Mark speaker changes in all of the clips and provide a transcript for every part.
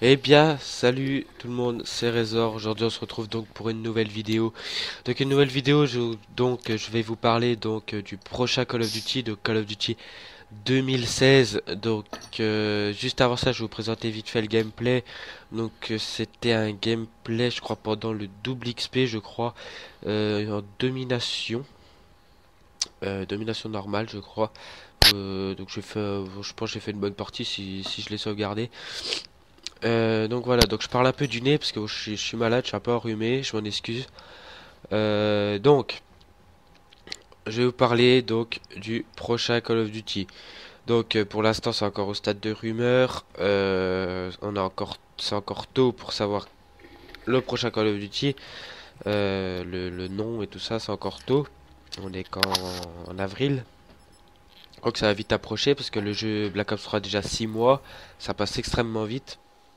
Speaker 1: Eh bien, salut tout le monde, c'est Razor. Aujourd'hui, on se retrouve donc pour une nouvelle vidéo. Donc, une nouvelle vidéo, je vais vous parler du prochain Call of Duty, de Call of Duty 2016. Juste avant ça, je vais vous présenter vite fait le gameplay. C'était un gameplay, je crois, pendant le double XP, je crois, en domination. Domination normale, je crois. Je pense que j'ai fait une bonne partie si je l'ai sauvegardé. Donc voilà, donc je parle un peu du nez parce que je suis malade, je suis un peu enrhumé, je m'en excuse. Donc, je vais vous parler donc du prochain Call of Duty. Pour l'instant, c'est encore au stade de rumeur. C'est encore tôt pour savoir le prochain Call of Duty. Le nom et tout ça, c'est encore tôt. On est en avril. Je crois que ça va vite approcher parce que le jeu Black Ops 3 a déjà 6 mois. Ça passe extrêmement vite.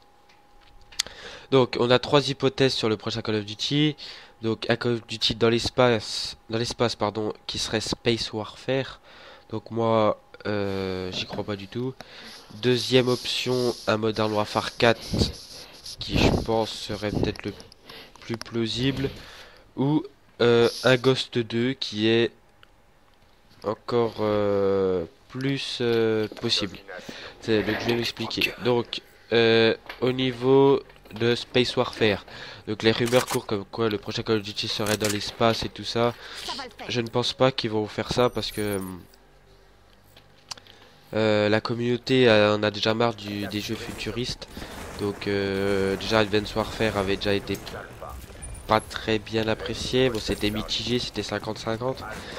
Speaker 1: Donc, on a trois hypothèses sur le prochain Call of Duty. Donc, un Call of Duty dans l'espace, pardon, qui serait Space Warfare. Donc, moi, j'y crois pas du tout. Deuxième option, un Modern Warfare 4, qui je pense serait peut-être le plus plausible. Ou un Ghost 2, qui est encore plus possible. Donc, je vais m'expliquer. Au niveau de Space Warfare. Donc les rumeurs courent comme quoi le prochain Call of Duty serait dans l'espace et tout ça. Je ne pense pas qu'ils vont faire ça parce que la communauté en a déjà marre des jeux futuristes. Déjà Advanced Warfare avait déjà été pas très bien apprécié. Bon, c'était mitigé, c'était 50-50.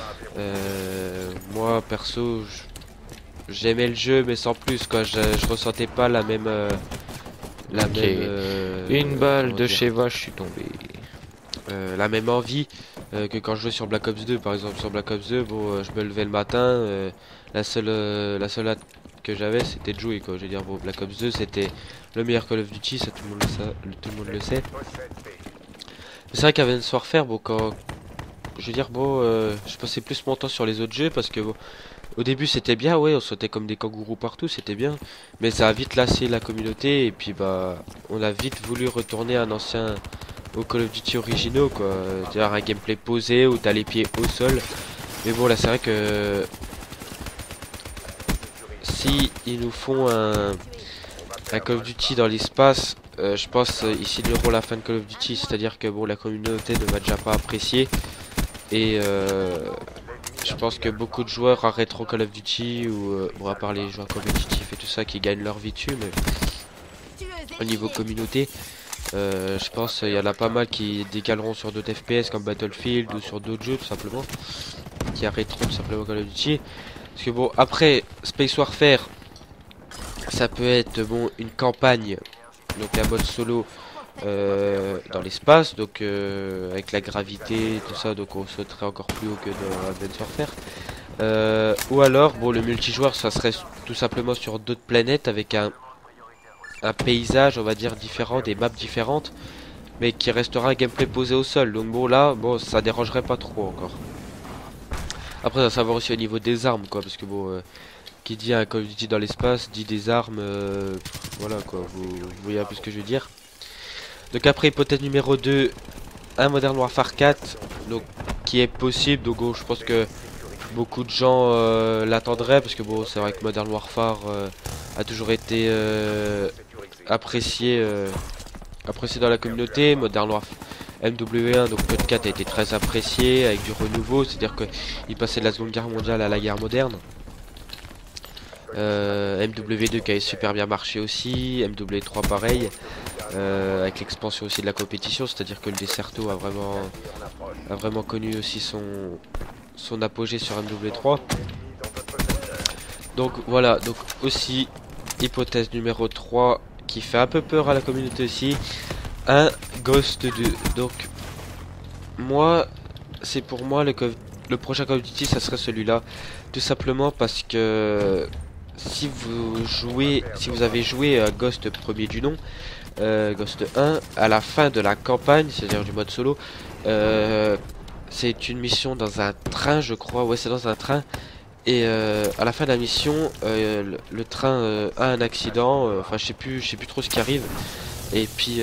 Speaker 1: Moi perso, j'aimais le jeu mais sans plus quoi. Je ressentais pas
Speaker 2: Ok. Une balle
Speaker 1: comment
Speaker 2: de
Speaker 1: dire,
Speaker 2: Sheva, je suis tombé.
Speaker 1: la même envie que quand je jouais sur Black Ops 2. Par exemple, sur Black Ops 2, je me levais le matin, la seule hâte que j'avais, c'était de jouer, quoi. Je veux dire, bon, Black Ops 2, c'était le meilleur Call of Duty, ça tout le monde le sait. C'est vrai qu'Advanced Warfare, je veux dire, je passais plus mon temps sur les autres jeux parce que au début c'était bien, ouais, on sautait comme des kangourous partout, c'était bien, mais ça a vite lassé la communauté et puis on a vite voulu retourner à un ancien aux Call of Duty originaux, quoi. C'est-à-dire un gameplay posé où t'as les pieds au sol. Mais bon, là c'est vrai que si ils nous font un Call of Duty dans l'espace, je pense ils signeront la fin de Call of Duty, c'est-à-dire que bon, la communauté ne va déjà pas apprécier et je pense que beaucoup de joueurs arrêteront Call of Duty ou bon, à part les joueurs compétitifs et tout ça qui gagnent leur vie dessus, mais au niveau communauté, je pense qu'il y en a pas mal qui décaleront sur d'autres FPS comme Battlefield ou sur d'autres jeux tout simplement, qui arrêteront tout simplement Call of Duty. Parce que bon, après Space Warfare, ça peut être bon une campagne, donc un mode solo dans l'espace, avec la gravité, tout ça, donc on sauterait encore plus haut que dans Advanced Warfare. Ou alors, bon, le multijoueur, ça serait tout simplement sur d'autres planètes avec un paysage, on va dire, différent, des maps différentes, mais qui restera un gameplay posé au sol. Donc bon, là, bon, ça dérangerait pas trop encore. Après, à savoir aussi au niveau des armes, quoi, parce que qui dit un Call of Duty dans l'espace, dit des armes, voilà, quoi, vous voyez un peu ce que je veux dire. Donc après, hypothèse numéro 2, un Modern Warfare 4, donc, qui est possible, donc je pense que beaucoup de gens l'attendraient, parce que bon, c'est vrai que Modern Warfare a toujours été apprécié, apprécié dans la communauté. Modern Warfare MW1, donc Code 4 a été très apprécié avec du renouveau, c'est-à-dire qu'il passait de la Seconde Guerre mondiale à la guerre moderne. MW2 qui avait super bien marché aussi, MW3 pareil, avec l'expansion aussi de la compétition, c'est-à-dire que le Desserto a vraiment connu aussi son apogée sur MW3. Donc voilà, donc aussi hypothèse numéro 3 qui fait un peu peur à la communauté aussi, un Ghost 2. Donc moi, c'est pour moi le prochain Call of Duty, ça serait celui-là, tout simplement parce que si vous avez joué à Ghost premier du nom, Ghost 1, à la fin de la campagne, c'est-à-dire du mode solo, c'est une mission dans un train, je crois, ouais, c'est dans un train. Et à la fin de la mission, le train a un accident. Enfin, je sais plus trop ce qui arrive. Et puis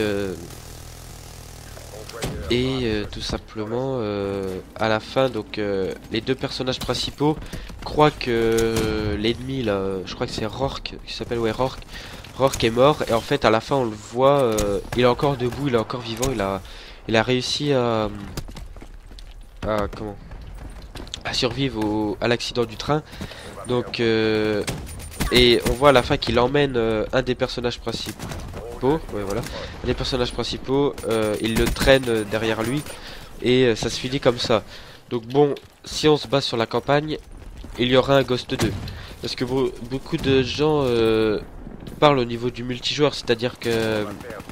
Speaker 1: tout simplement, à la fin, donc les deux personnages principaux croient que l'ennemi là, je crois que c'est Rourke, qui s'appelle Rourke. Rourke est mort et en fait à la fin on le voit, il est encore debout, il est encore vivant, il a réussi comment, à survivre à l'accident du train. Donc et on voit à la fin qu'il emmène un des personnages principaux. Ouais, voilà. Les personnages principaux, il le traîne derrière lui et ça se finit comme ça. Donc bon, si on se base sur la campagne, il y aura un Ghost 2. Parce que beaucoup de gens parlent au niveau du multijoueur, c'est-à-dire que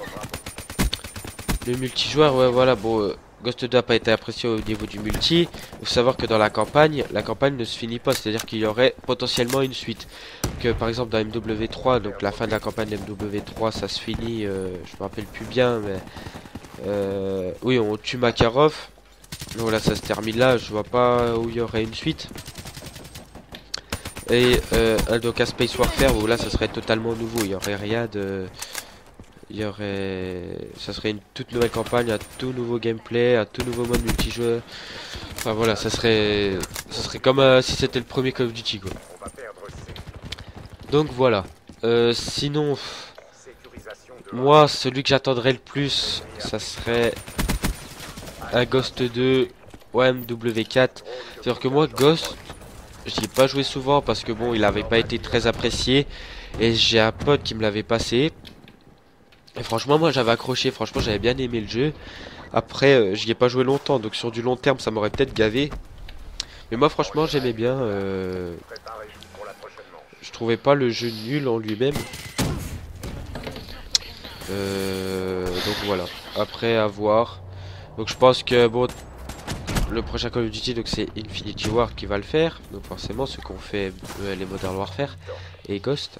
Speaker 1: le multijoueur, ouais voilà, bon, Ghost 2 n'a pas été apprécié au niveau du multi. Il faut savoir que dans la campagne ne se finit pas, c'est-à-dire qu'il y aurait potentiellement une suite. Que par exemple dans MW3, donc la fin de la campagne de MW3, ça se finit, je me rappelle plus bien, mais oui, on tue Makarov. Donc voilà, ça se termine là, je vois pas où il y aurait une suite. Et donc à Space Warfare, où là ça serait totalement nouveau, il y aurait rien de... ça serait une toute nouvelle campagne, un tout nouveau gameplay, un tout nouveau mode multijoueur. Enfin voilà, ça serait comme si c'était le premier Call of Duty quoi. Donc voilà. Sinon, moi celui que j'attendrais le plus, ça serait un Ghost 2 ou MW4. C'est-à-dire que moi Ghost, j'y ai pas joué souvent parce que bon, il avait pas été très apprécié et j'ai un pote qui me l'avait passé. Et franchement moi j'avais accroché, franchement j'avais bien aimé le jeu. Après j'y ai pas joué longtemps, donc sur du long terme ça m'aurait peut-être gavé. Mais moi franchement j'aimais bien, je trouvais pas le jeu nul en lui-même. Donc voilà, après à voir. Donc je pense que bon, le prochain Call of Duty donc c'est Infinity Ward qui va le faire. Donc forcément ceux qui ont fait les Modern Warfare et Ghost.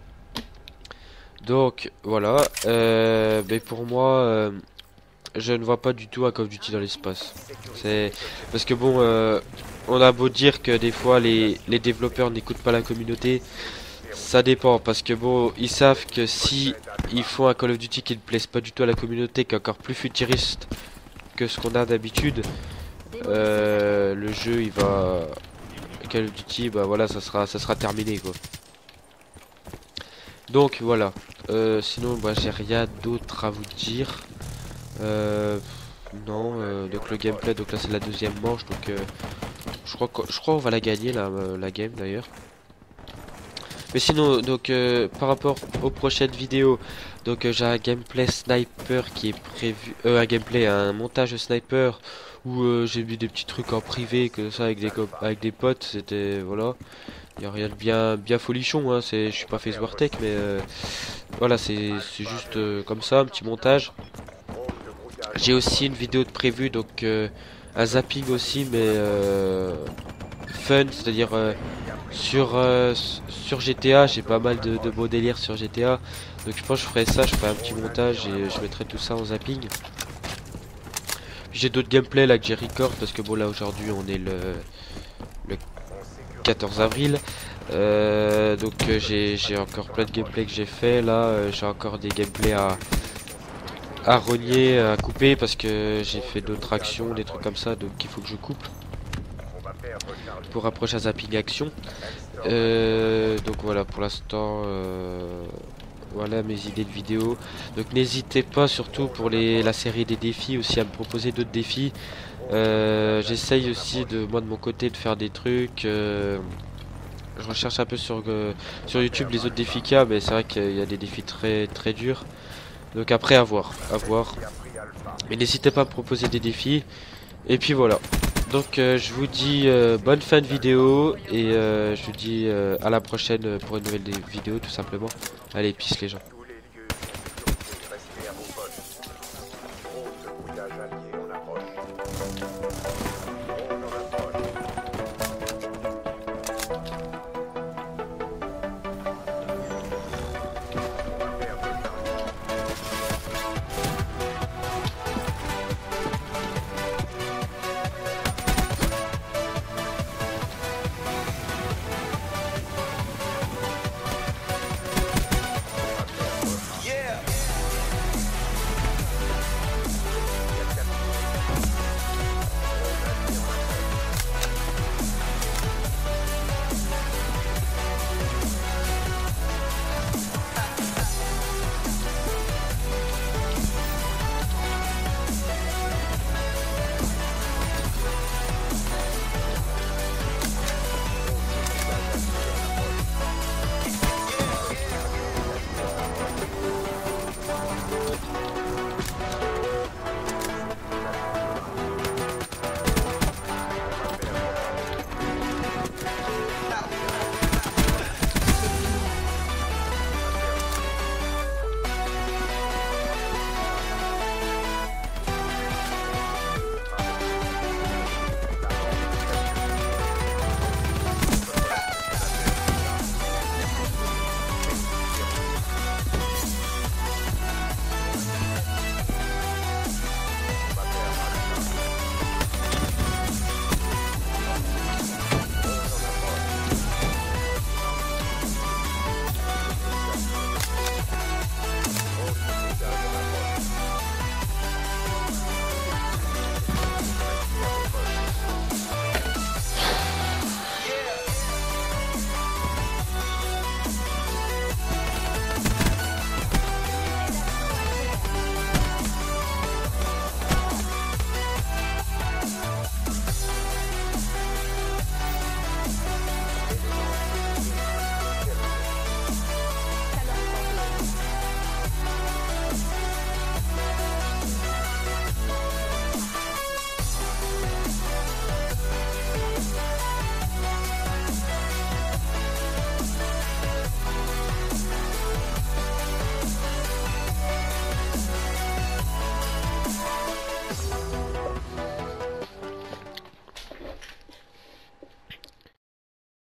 Speaker 1: Donc voilà, mais pour moi je ne vois pas du tout un Call of Duty dans l'espace. C'est parce que bon, on a beau dire que des fois les développeurs n'écoutent pas la communauté, ça dépend parce que bon, ils savent que si ils font un Call of Duty qui ne plaise pas du tout à la communauté, qui est encore plus futuriste que ce qu'on a d'habitude, le jeu il va, Call of Duty, bah voilà, ça sera terminé quoi. Donc voilà. Sinon bah j'ai rien d'autre à vous dire. Non, donc le gameplay, donc là c'est la deuxième manche, donc je crois qu'on va la gagner la game d'ailleurs. Mais sinon donc par rapport aux prochaines vidéos, donc j'ai un gameplay sniper qui est prévu, un montage sniper où j'ai vu des petits trucs en privé que ça avec des potes, c'était voilà. Il n'y a rien de bien folichon, hein, je suis pas fait Wartech, mais voilà, c'est juste comme ça, un petit montage. J'ai aussi une vidéo de prévue, donc un zapping aussi, mais fun, c'est-à-dire sur GTA, j'ai pas mal de beaux délires sur GTA, donc je pense que je ferai ça, je ferai un petit montage et je mettrai tout ça en zapping. J'ai d'autres gameplays là que j'ai record, parce que bon là aujourd'hui on est le 14 avril. Donc j'ai encore plein de gameplay que j'ai fait là, j'ai encore des gameplays à rogner, à couper parce que j'ai fait d'autres actions, des trucs comme ça, donc il faut que je coupe pour approcher un zapping action. Donc voilà, pour l'instant voilà mes idées de vidéo. Donc n'hésitez pas, surtout pour la série des défis, aussi à me proposer d'autres défis. J'essaye aussi de mon côté de faire des trucs. Je recherche un peu sur YouTube les autres défis qu'il y a, mais c'est vrai qu'il y a des défis très durs. Donc après à voir. Mais n'hésitez pas à me proposer des défis. Et puis voilà. Donc je vous dis bonne fin de vidéo et je vous dis à la prochaine pour une nouvelle vidéo tout simplement. Allez, peace les gens.